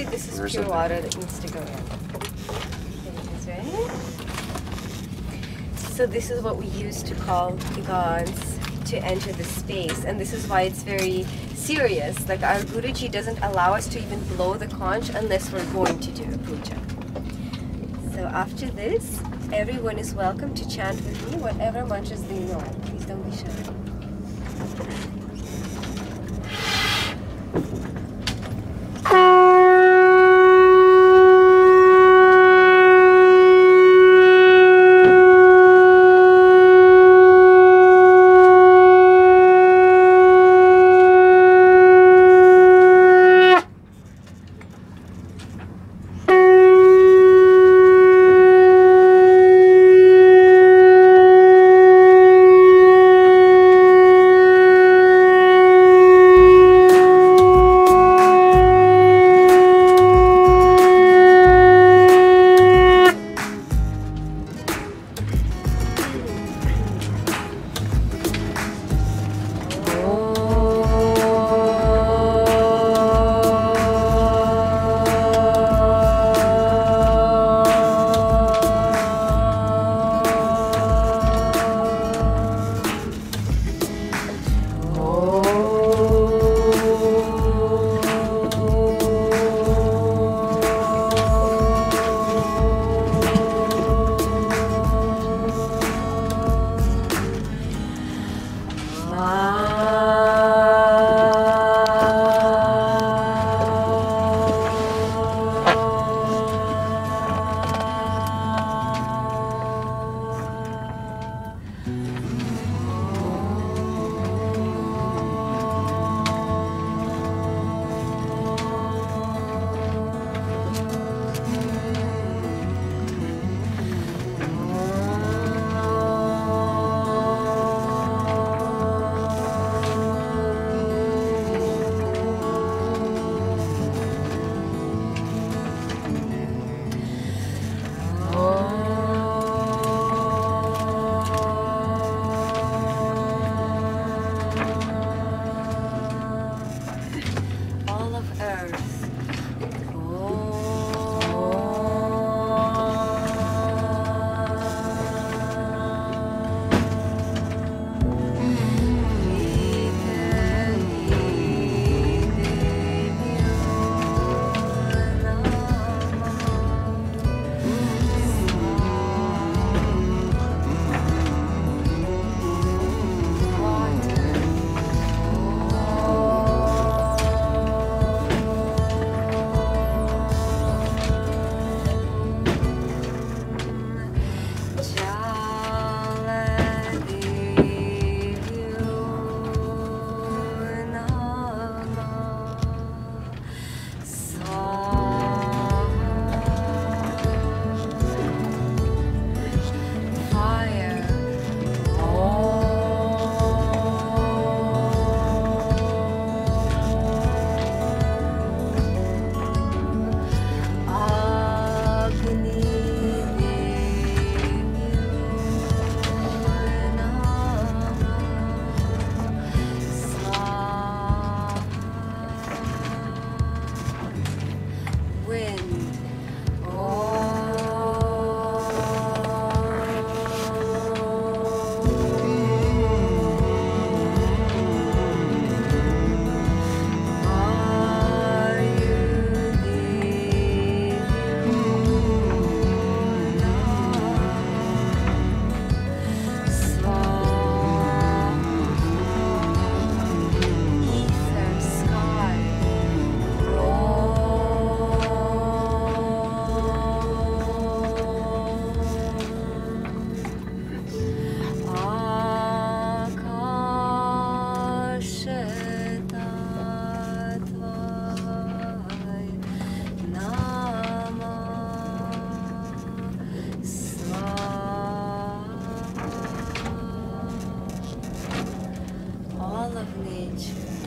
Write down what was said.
This is pure water that needs to go in. There it is, right? So this is what we use to call the gods to enter the space, and this is why it's very serious. Like our Guruji doesn't allow us to even blow the conch unless we're going to do a puja. So after this, everyone is welcome to chant with me whatever mantras they know. Please don't be shy. All of nature